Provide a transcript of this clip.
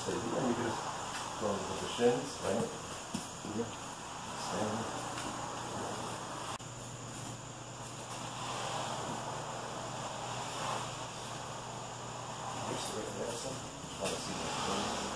steady, and you can just go with the shins, right? Here. Stand. Right there, son. Just want to see that.